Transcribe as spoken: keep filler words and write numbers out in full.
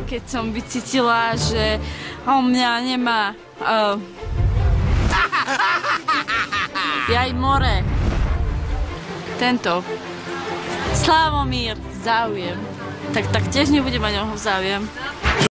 keď som vycítila, že on mňa nemá uh, jaj more. Tento Slávomír záujem. Tak, tak tiež nebudem mať o ho záujem.